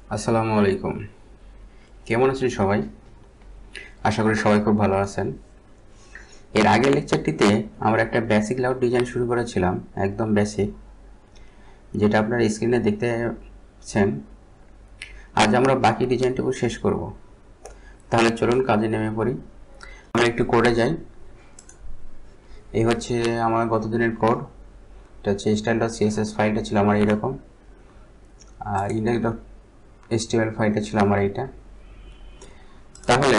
আসসালামু আলাইকুম। কেমন আছেন সবাই? আশা করি সবাই খুব ভালো আছেন। এর আগের লেকচারটিতে আমরা একটা বেসিক লেআউট ডিজাইন শুরু করেছিলাম, একদম বেসিক, যেটা আপনারা স্ক্রিনে দেখতেছেন। আজ আমরা বাকি ডিজাইনটুকু শেষ করব। তাহলে চলুন কাজে নেমে পড়ি। আমরা একটু কোডে যাই। এই হচ্ছে আমার গতদিনের কোড। এটা হচ্ছে style.css ফাইলটা ছিল আমার এইরকম, আর index.html ফাইলটা ছিল আমার এইটা। তাহলে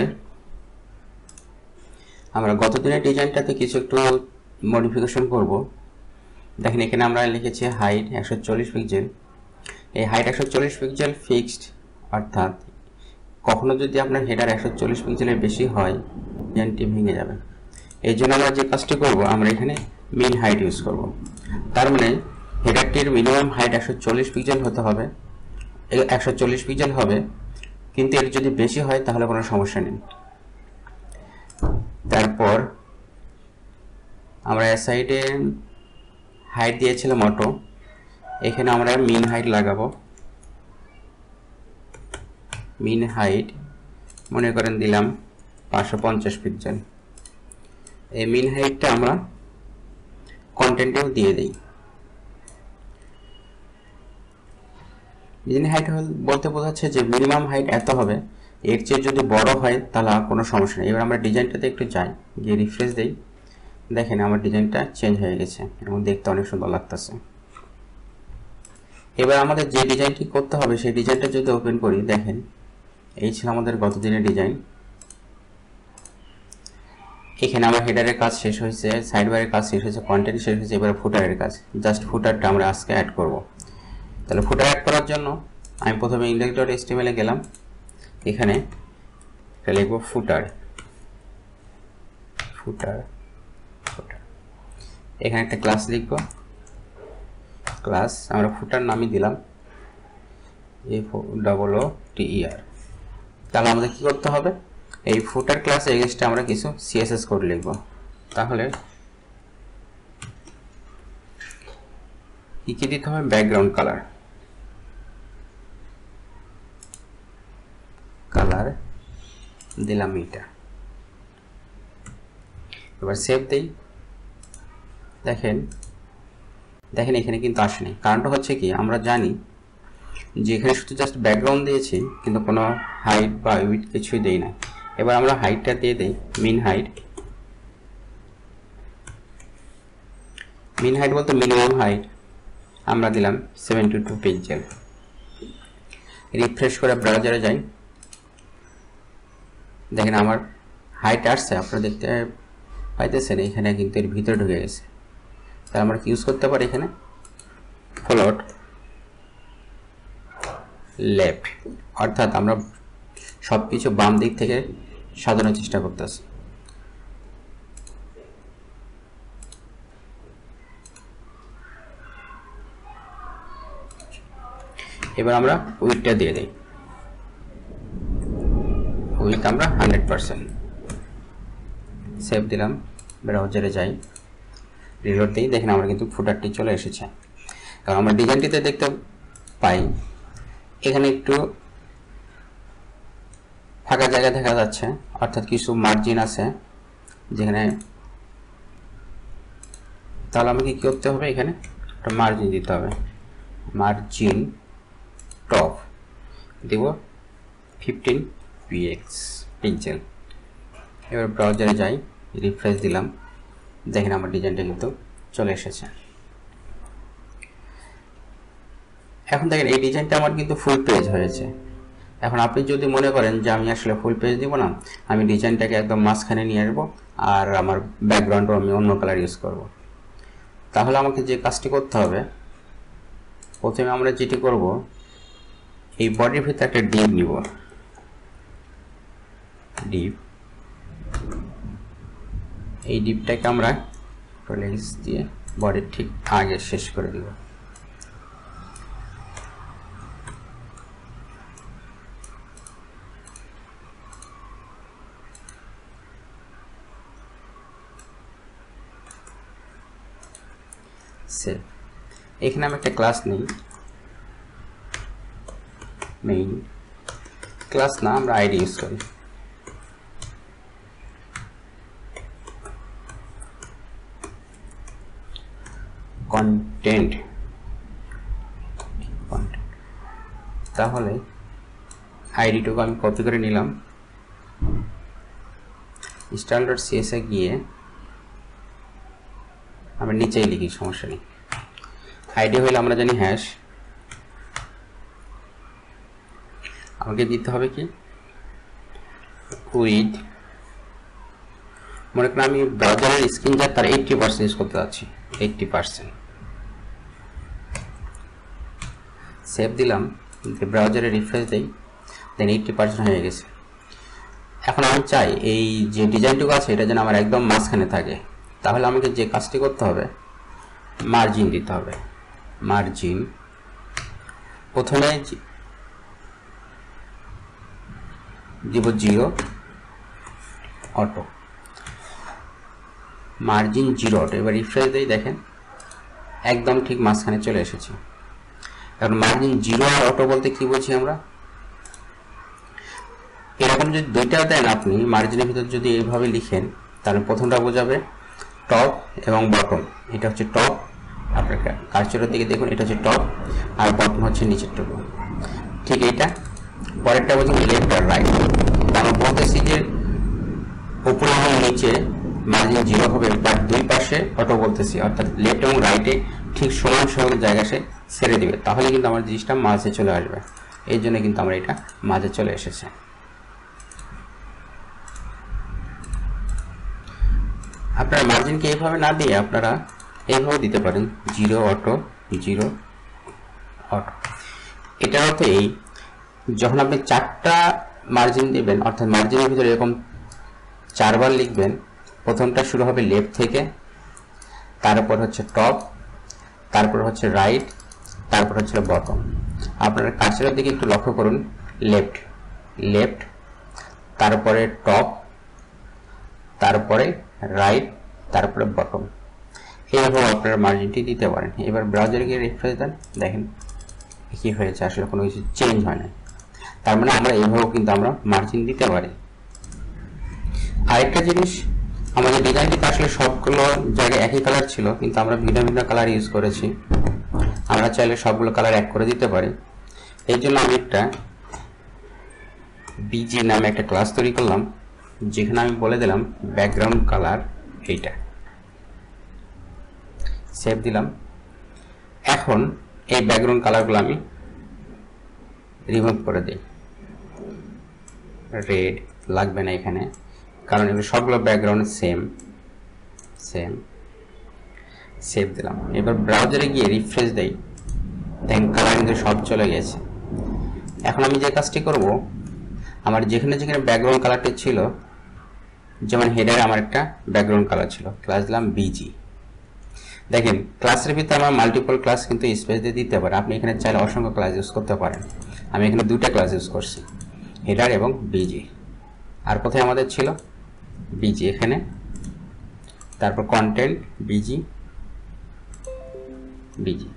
আমরা গতদিনের ডিজাইনটাতে কিছু একটু মডিফিকেশন করব। দেখেন এখানে আমরা লিখেছি হাইট 140 পিক্সেল। এই হাইট 140 পিক্সেল ফিক্সড, অর্থাৎ কখনো যদি আপনার হেডার 140 পিক্সেলের বেশি হয় ডিজাইনটি ভেঙে যাবে। এই জন্য আমরা যে কাজটি করব, আমরা এখানে মিন হাইট ইউজ করব। তার মানে হেডারটির মিনিমাম হাইট 140 পিক্সেল হতে হবে, 140 পিক্সেল হবে, কিন্তু এর যদি বেশি হয় তাহলে কোনো সমস্যা নেই। তারপর আমরা সাইডে হাইট দিয়েছিলাম অটো, এখানে আমরা মিন হাইট লাগাবো। মিন হাইট মনে করেন দিলাম 550 পিক্সেল। এই মিন হাইটটা আমরা কন্টেন্টেও দিয়ে দিই। মিন হাইট বলতে বোঝাচ্ছে যে মিনিমাম হাইট এত হবে, এর চেয়ে যদি বড় হয় তাহলে কোনো সমস্যা নেই। এবার আমরা ডিজাইনটাতে একটু যাই, গিয়ে রিফ্রেশ দিই। দেখেন আমার ডিজাইনটা চেঞ্জ হয়ে গেছে এবং দেখতে অনেক সুন্দর লাগতেছে। এবার আমাদের যে ডিজাইনটি করতে হবে সেই ডিজাইনটা যদি ওপেন করি, দেখেন এই ছিল আমাদের গতদিনের ডিজাইন। এখানে আমার হেডারের কাজ শেষ হয়েছে, সাইড বারের কাজ শেষ হয়েছে, কন্টেন্ট শেষ হয়েছে, এবার ফুটারের কাজ। জাস্ট ফুটারটা আমরা আজকে অ্যাড করব। তাহলে ফুটার অ্যাড করার জন্য আমি প্রথমে index.html এ গেলাম। এখানে লিখব ফুটার। ফুটার ফুটার এখানে একটা ক্লাস লিখব। ক্লাস আমরা ফুটার নামই দিলাম FOOTER। তাহলে আমাদের কি করতে হবে, এই ফুটার ক্লাসে এগেইনস্টে আমরা কিছু সিএসএস কোড লিখব। তাহলে কি দিতে হবে, ব্যাকগ্রাউন্ড কালার দিলাম এটা। এবার সেভ দেই। দেখেন এখানে কিন্তু আসেনি। কারণটা হচ্ছে কি, আমরা জানি যে এখানে শুধু জাস্ট ব্যাকগ্রাউন্ড দিয়েছি, কিন্তু কোনো হাইট বা উইডথ কিছুই দেই না। এবার আমরা হাইটটা দিয়ে দিই মিন হাইট। মিন হাইট বলতে মিনিমাম হাইট আমরা দিলাম 72 পিক্সেল। রিফ্রেশ করে ব্রাউজারে যাই। দেখেন আমার হাইট আসছে, আপনারা দেখতে পাইতেছেন এখানে কিন্তু এর ভিতরে ঢুকে গেছে। তাহলে আমরা কি ইউজ করতে পারি, এখানে ফ্লোট লেফট, অর্থাৎ আমরা সব কিছু বাম দিক থেকে সাজানোর চেষ্টা করতেছি। এবার আমরা উইডথটা দিয়ে দিই। উইডথ আমরা 100%। সেভ দিলাম, ব্রাউজারে যাই, রিলোড দিই। দেখেন আমরা কিন্তু ফুটারটি চলে এসেছে। কারণ আমরা ডিজাইনটিতে দেখতে পাই এখানে একটু ফাঁকা জায়গা দেখা যাচ্ছে, অর্থাৎ কিছু মার্জিন আছে যেখানে। তাহলে আমাকে কি করতে হবে, এখানে একটা মার্জিন দিতে হবে। মার্জিন টপ দেব 15 পিক্সেল। এবার ব্রাউজারে যাই, রিফ্রেশ দিলাম। দেখেন আমার ডিজাইনটা কিন্তু চলে এসেছে। এখন দেখেন এই ডিজাইনটা আমার কিন্তু ফুল পেজ হয়েছে। এখন আপনি যদি মনে করেন যে আমি আসলে ফুল পেজ দিব না, আমি ডিজাইনটাকে একদম মাঝখানে নিয়ে আসবো আর আমার ব্যাকগ্রাউন্ডও আমি অন্য কালার ইউজ করব, তাহলে আমাকে যে কাজটি করতে হবে, প্রথমে আমরা যেটি করব, এই বডির ভিতরে একটা ডিপ নিব। ডিপ, এই ডিপটাকে আমরা লেন্স দিয়ে বডির ঠিক আগে শেষ করে দিব। সেভ। এখানে আমি একটা ক্লাস নিই, মেইন ক্লাস না, আমরা আইডি ইউজ করি। কন্টেন্ট, তাহলে আইডিটুকু আমি কপি করে নিলাম, style.cs এ গিয়ে আমরা নিচেই লিখি, সমস্যা নেই। আইডি হইলে আমরা জানি হ্যাশ, আমাকে দিতে হবে কি উইথ, মনে করেন আমি ব্রাউজারের স্ক্রিন যা তার 80% ইউজ করতে যাচ্ছি, 80%। সেভ দিলাম, ব্রাউজারে রিফ্রেশ দেই, দেন 80% হয়ে গেছে। এখন আমি চাই এই যে ডিজাইনটুকু আছে এটা যেন আমার একদম মাঝখানে থাকে, তাহলে আমাকে যে কাজটি করতে হবে মার্জিন দিতে হবে। মার্জিন প্রথমে দিব 0 অটো, মার্জিন 0 অটো। এবার রিফ্রেশ দেই, দেখেন একদম ঠিক মাঝখানে চলে এসেছে। এখন মার্জিন 0 আর অটো বলতে কি বলছি আমরা, এরকম যদি দুইটা দেন আপনি মার্জিনের ভিতর যদি এইভাবে লিখেন, তাহলে প্রথমটা বোঝাবে টপ এবং বটম। এটা হচ্ছে টপ, আপনার কার্সরের দিকে দেখুন, এটা হচ্ছে টপ আর বটম হচ্ছে নিচেরটুকু। ঠিক এটা পরেরটা বোঝাবে লেফট আর রাইট। আমরা বলতেছি যে উপরে এবং নিচে মার্জিন 0 হবে, বাট দুই পাশে অটো বলতেছি, অর্থাৎ লেফট এবং রাইটে ঠিক সমান সমান জায়গায় সে ছেড়ে দিবে, তাহলে কিন্তু আমার জিনিসটা মাঝে চলে আসবে। এই জন্য কিন্তু আমরা এটা মাঝে চলে এসেছে। আপনারা মার্জিনকে এইভাবে না দিয়ে আপনারা এইভাবে দিতে পারেন, 0 অটো 0 অটো। এটার অর্থ এই, যখন আপনি 4টা মার্জিন দিবেন, অর্থাৎ মার্জিনের ভিতরে এরকম 4বার লিখবেন, প্রথমটা শুরু হবে লেফট থেকে, তারপর হচ্ছে টপ, তারপর হচ্ছে রাইট, তারপর হচ্ছে বটম। আপনার কার্সরের দিকে একটু লক্ষ্য করুন, লেফট লেফট, তারপরে টপ, তারপরে রাইট, তারপরে বটম। এইভাবে আপনারা মার্জিনটি দিতে পারেন। এবার ব্রাউজারে গিয়ে রিফ্রেশ দেন, দেখেন কি হয়েছে, আসলে কোনো কিছু চেঞ্জ হয় না। তার মানে আমরা এইভাবেও কিন্তু আমরা মার্জিন দিতে পারি। আরেকটা জিনিস, আমাদের ডিজাইনটিতে আসলে সবগুলো জায়গায় একই কালার ছিল, কিন্তু আমরা ভিন্ন ভিন্ন কালার ইউজ করেছি। আমরা চাইলে সবগুলো কালার এক করে দিতে পারি। এই জন্য আমি একটা বিজি নামে একটা ক্লাস তৈরি করলাম, যেখানে আমি বলে দিলাম ব্যাকগ্রাউন্ড কালার এইটা। সেভ দিলাম। এখন এই ব্যাকগ্রাউন্ড কালারগুলো আমি রিমুভ করে দিই, রেড লাগবে না এখানে, কারণ এগুলো সবগুলো ব্যাকগ্রাউন্ড সেম। সেভ দিলাম। এবার ব্রাউজারে গিয়ে রিফ্রেশ দেই, দেখেন কালার কিন্তু সব চলে গেছে। এখন আমি যে কাজটি করব, আমার যেখানে যেখানে ব্যাকগ্রাউন্ড কালারটি ছিল, যেমন হেডারে আমার একটা ব্যাকগ্রাউন্ড কালার ছিল, ক্লাস দিলাম বিজি। দেখেন ক্লাসের ভিতরে আমার মাল্টিপল ক্লাস কিন্তু স্পেস দিয়ে দিতে পারে, আপনি এখানে চাইলে অসংখ্য ক্লাস ইউজ করতে পারেন। আমি এখানে দুইটা ক্লাস ইউজ করছি, হেডার এবং বিজি। আর কোথায় আমাদের ছিল বিজি, এখানে, তারপর কন্টেন্ট বিজি বিজি।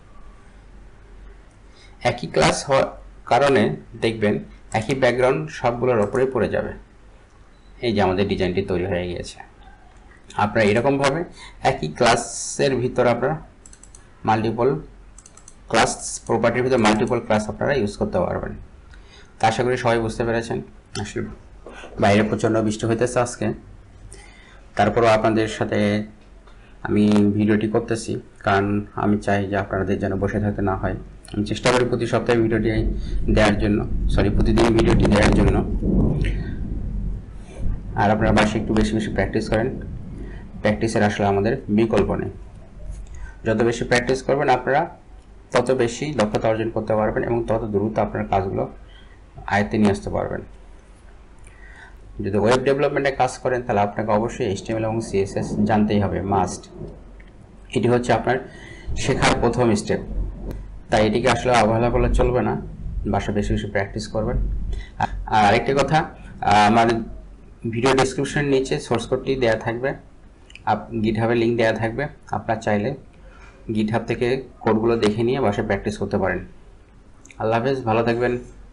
একই ক্লাস হওয়ার কারণে দেখবেন একই ব্যাকগ্রাউন্ড সবগুলোর ওপরে পড়ে যাবে। এই যে আমাদের ডিজাইনটি তৈরি হয়ে গিয়েছে। আপনারা এরকমভাবে একই ক্লাসের ভিতর আপনারা মাল্টিপল ক্লাস প্রপার্টির ভিতর মাল্টিপল ক্লাস আপনারা ইউজ করতে পারবেন। তা আশা করি সবাই বুঝতে পেরেছেন। আসলে বাইরে প্রচণ্ড বৃষ্টি হইতেছে আজকে, তারপরও আপনাদের সাথে আমি ভিডিওটি করতেছি, কারণ আমি চাই যে আপনাদের যেন বসে থাকতে না হয়। আমি চেষ্টা করি প্রতি সপ্তাহে ভিডিওটি দেওয়ার জন্য, প্রতিদিন ভিডিওটি দেওয়ার জন্য। আর আপনারা বাসায় একটু বেশি বেশি প্র্যাকটিস করেন, প্র্যাকটিসের আসলে আমাদের বিকল্প নেই। যত বেশি প্র্যাকটিস করবেন আপনারা তত বেশি দক্ষতা অর্জন করতে পারবেন এবং তত দ্রুত আপনার কাজগুলো আয়ত্তে নিয়ে আসতে পারবেন। যদি ওয়েব ডেভেলপমেন্টে কাজ করেন তাহলে আপনাকে অবশ্যই HTML এবং CSS জানতেই হবে, মাস্ট। এটি হচ্ছে আপনার শেখার প্রথম স্টেপ, তাই এটিকে আসলে অবহেলা করলে চলবে না। বাসায় বেশি বেশি প্র্যাকটিস করবেন। আর আরেকটি কথা, আমার ভিডিও ডেসক্রিপশনের নিচে সোর্স কোডটি দেওয়া থাকবে, গিটহাবের লিঙ্ক দেওয়া থাকবে। আপনারা চাইলে গিটহাব থেকে কোডগুলো দেখে নিয়ে বাসায় প্র্যাকটিস করতে পারেন। আল্লাহ হাফেজ, ভালো থাকবেন।